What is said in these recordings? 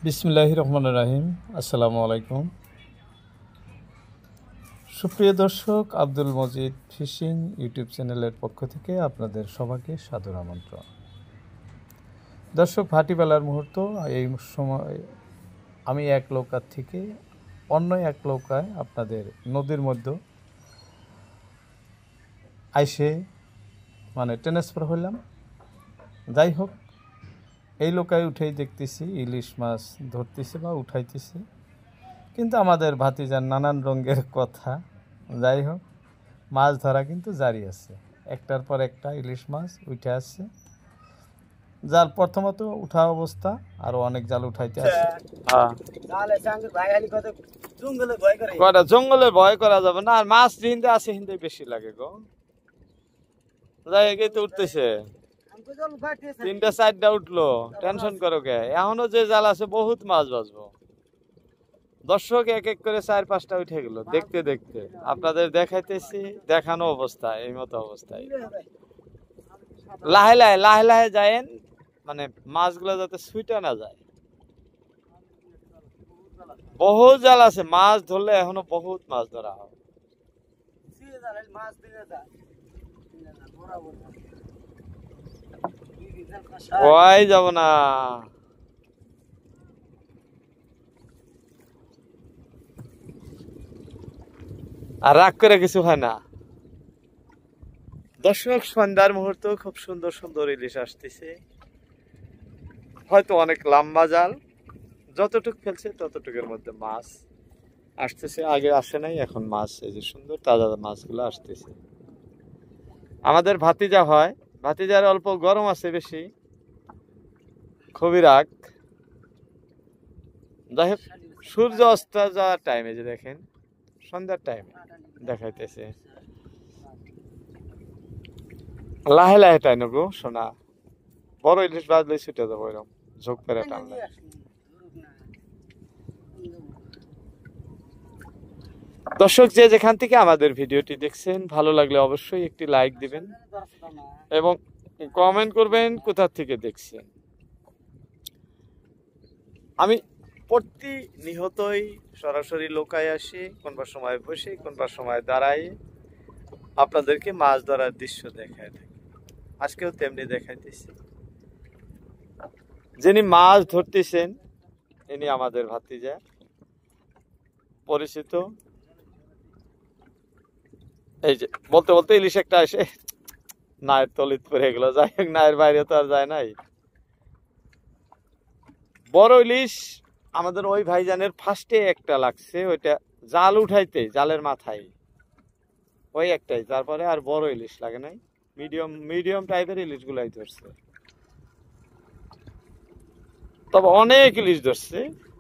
বিসমিল্লাহির রহমানির রহিম। আসসালামু আলাইকুম। সুপ্রিয় দর্শক, আব্দুল মজিদ ফিশিং ইউটিউব চ্যানেলের পক্ষ থেকে আপনাদের সবাইকে সাদর আমন্ত্রণ। দর্শক, ভাটিবেলার মুহূর্ত। এই সময় আমি এক নৌকা থেকে অন্য এক নৌকায় আপনাদের নদীর মধ্যে আইসে ট্রান্সফার হইলাম। যাই হোক, এই নৌকায় উঠেই দেখতেছি ইলিশ মাছ ধরতেছে বা উঠাইতেছে, কিন্তু আমাদের ভাতিজার নানান রঙের কথা। যাই হোক, মাছ ধরা কিন্তু জারি আছে, একটার পর একটা ইলিশ মাছ উঠে আসছে। জাল প্রথমত উঠা অবস্থা, আরো অনেক জাল উঠাইতে আছে। জঙ্গলে ভয় করা যাবে না, আর মাছ হিন্দে আছে, হিন্দে বেশি লাগে গো। যাই তো উঠতেছে, 3টা 4টা উঠলো, টেনশন করো কে? এখনো যে জাল আছে বহুত মাছ বাঁচবো। দর্শক এক এক করে 4-5টা উঠে গেল। দেখতে দেখতে আপনাদের দেখাইতেছি, দেখানো অবস্থায় এই মতো অবস্থায় লাহে লাহে যায়েন, মাছগুলো যাতে ছুইটা না যায়। বহুত জাল আছে, মাছ ধরলে এখনো বহুত মাছ ধরা হবে। ওই যাব না, আর রাগ করে কিছু হয় না। দর্শক, সন্ধ্যার মুহূর্ত, খুব সুন্দর সুন্দর ইলিশ আসতেছে। হয়তো অনেক লম্বা জাল, যতটুক ফেলছে ততটুকের মধ্যে মাছ আসতেছে। আগে আসে নাই, এখন মাছ এই যে সুন্দর তাজা মাছগুলো আসতেছে। আমাদের ভাতিজা হয়, ভাতিজার অল্প গরম আছে বেশি, খুবই রাগ। যাই হোক, সূর্য অস্ত যাওয়ার টাইমে যে দেখেন, সন্ধ্যার টাইমে দেখাইতেছে। লাহে লাহে টাই নগো সোনা, বড় ইলিশ বাজলে ছুটে যাবো, এরকম ঝোঁক পেরে টানলে। দর্শক, যে যেখান থেকে আমাদের ভিডিওটি দেখছেন, ভালো লাগলে অবশ্যই একটি লাইক দিবেন এবং কমেন্ট করবেন কোথা থেকে দেখছেন। আমি প্রতিনিয়তই সরাসরি লোকায় আসি, কোনবার সময় বসে, কোনবার সময় দাঁড়াই, আপনাদেরকে মাছ ধরার দৃশ্য দেখায় থাকি। আজকেও তেমনি দেখাইতেছি। যিনি মাছ ধরতেছেন ইনি আমাদের ভাতিজা, পরিচিত। এই যে বলতে বলতে ইলিশ একটা এসে নায়ের তলিত পড়ে গেল। যাই হোক, নায়ের বাইরে তো আর যায় নাই। বড় ইলিশ আমাদের ওই ভাইজানের ফার্স্টে একটা লাগছে, ওইটা জাল উঠাইতে, জালের মাথায় ওই একটাই। তারপরে আর বড় ইলিশ লাগে নাই, মিডিয়াম টাইপের ইলিশ গুলাই ধরছে। তবে অনেক ইলিশ ধরছে।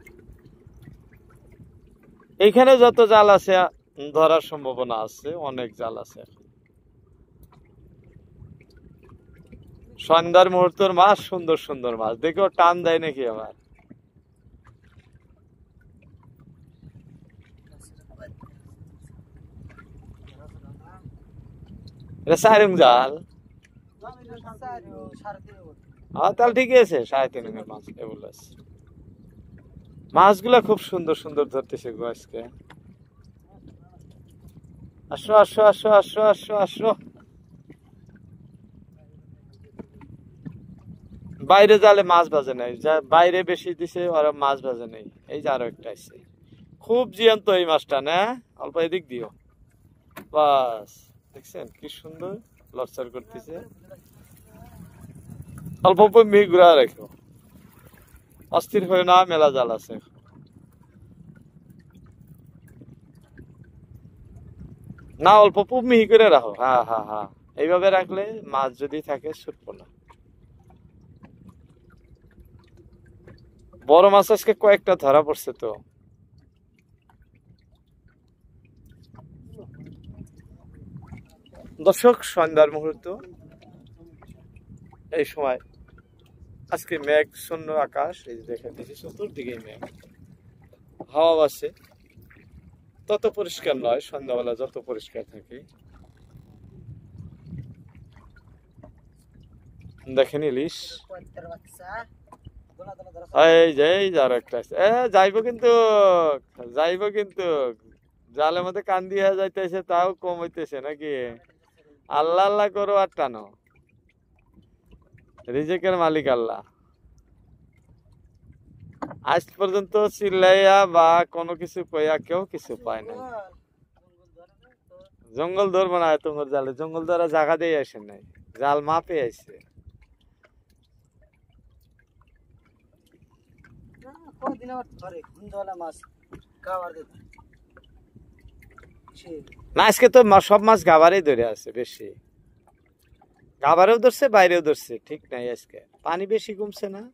এইখানে যত জাল আছে ধরার সম্ভাবনা আছে, অনেক জাল আছে। সন্ধ্যার মুহূর্তের মাছ, সুন্দর সুন্দর মাছ দেখো, টান দেয় নাকি আবার। এটা সাইরুং জাল, তাহলে ঠিকই আছে, 3.5 মাছ এগুলো আছে। মাছগুলা খুব সুন্দর সুন্দর ধরতেছে গো আজকে। আসো আসো আসো আসো আসো আসো। বাইরে জালে মাছ ভাজে নাই, যা বাইরে বেশি দিছে ওরা মাছ ভাজে নাই। এই যে আরো একটা আছে, খুব জিয়ন্ত এই মাছটা না, অল্প এদিক দিও বাস। দেখছেন কি সুন্দর লড়চড় করতেছে। অল্প অল্প মিহি ঘুরা রাখো, অস্থির হয়ে না, মেলা জাল আছে। না, অল্প অল্প মিহি করে রাখো। হ্যাঁ হ্যাঁ হ্যাঁ, এইভাবে রাখলে মাছ যদি থাকে ছুটবো না। বড় মাছ আজকে কয়েকটা ধরা পড়ছে তো। দর্শক, সন্ধ্যার মুহূর্ত, এই সময় আজকে মেঘ শূন্য আকাশ, এই যে দেখেন দেখি চতুর্দিকে মেঘ, হাওয়া আছে। তত পরিষ্কার নয়, সন্ধ্যাবেলা যত পরিষ্কার থাকে। দেখেন ইলিশ এই যে এই যে আরো একটা আছে যাইবো কিন্তু জালের মধ্যে কান দিয়ে যাইতেছে তাও কম হইতেছে নাকি আল্লাহ আল্লাহ করো আর টানো রিজেকের মালিক আল্লাহ আজ পর্যন্ত চিল্লাইয়া বা কোনো কিছু কইয়া কেউ কিছু পায় না জঙ্গল ধরবো না তোমার জালে জঙ্গল ধরা জায়গা দিয়ে আসে নাই জাল মাপে আসছে না আজকে তো সব মাছ গাবারেই ধরে আছে বেশি গাবারেও ধরছে বাইরেও ধরছে ঠিক নাই আজকে পানি বেশি কমছে না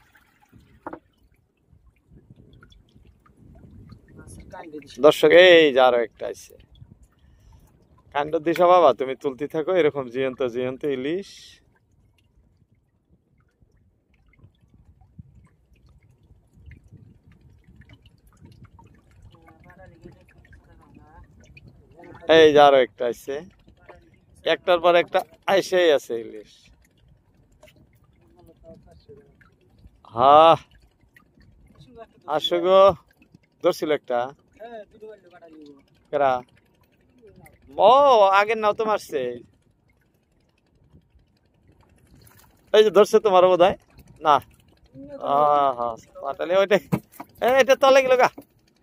দর্শক এই যে আরো একটা আছে কাণ্ড দিশা বাবা তুমি তুলতে থাকো এরকম জীবন্ত জীবন্ত ইলিশ এই যে আরো একটা আছে একটার পর একটা আইসেই আছে ইলিশ হ্যাঁ আসো গো ধরছিল একটা কেরা ও আগের নাও তো মারছে এই যে ধরছে তোমার বোধ হয় না পাটালি ওইটা এটা তলে গেল গা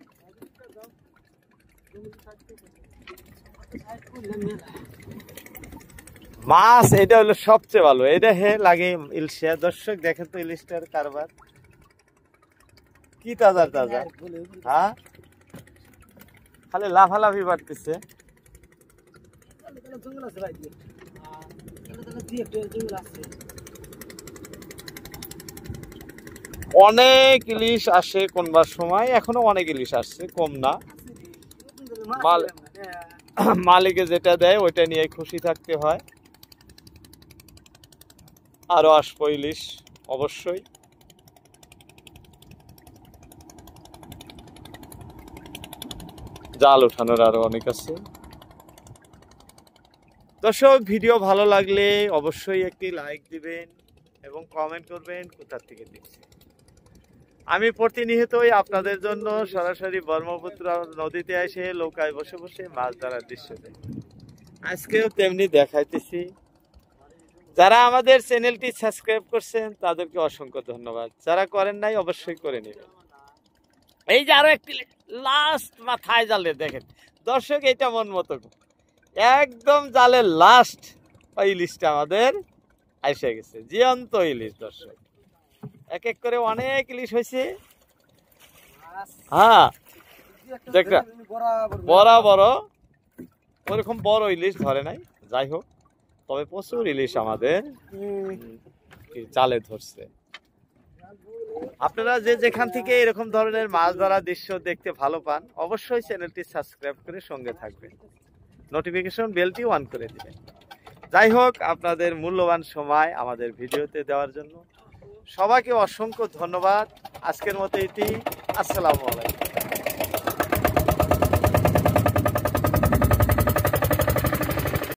মাছ এটা হলো সবচেয়ে ভালো এটা হে লাগে ইলিশা দর্শক দেখেন তো ইলিশটার কারবার কি তাজা তাজা হ্যাঁ খালি লাফালাফি বাড়তেছে অনেক ইলিশ আসে কোনবার সময় এখনো অনেক ইলিশ আসছে কম না মালিকে যেটা দেয় ওইটা নিয়ে খুশি থাকতে হয় আরো আসবো ইলিশ অবশ্যই জাল ওঠানোর আরো অনেক আছে দর্শক ভিডিও ভালো লাগলে অবশ্যই একটি লাইক দিবেন এবং কমেন্ট করবেন কোথা থেকে দেখছেন আমি প্রতিনিয়তই আপনাদের জন্য সরাসরি ব্রহ্মপুত্র নদীতে এসে নৌকায় বসে বসে মাছ ধরার দৃশ্য দেখি আজকেও তেমনি দেখাইতেছি যারা আমাদের চ্যানেলটি সাবস্ক্রাইব করছেন তাদেরকে অসংখ্য ধন্যবাদ যারা করেন নাই অবশ্যই করে নেবেন এই যে আরো একটি লাস্ট মাথায় জালে দেখেন দর্শক এটা মন মতো একদম জালের লাস্ট ইলিশটা আমাদের এসে গেছে জীবন্ত ইলিশ দর্শক এক এক করে অনেক ইলিশ হয়েছে হ্যাঁ দেখরা বড় ওরকম বড় ইলিশ ধরে নাই যাই হোক তবে প্রচুর ইলিশ আমাদের জালে ধরছে আপনারা যে যেখান থেকে এরকম ধরনের মাছ ধরার দৃশ্য দেখতে ভালো পান অবশ্যই চ্যানেলটি সাবস্ক্রাইব করে সঙ্গে থাকবেন নোটিফিকেশন বেলটি অন করে দিবেন যাই হোক আপনাদের মূল্যবান সময় আমাদের ভিডিওতে দেওয়ার জন্য সবাইকে অসংখ্য ধন্যবাদ আজকের মতো এটি আসসালামু আলাইকুম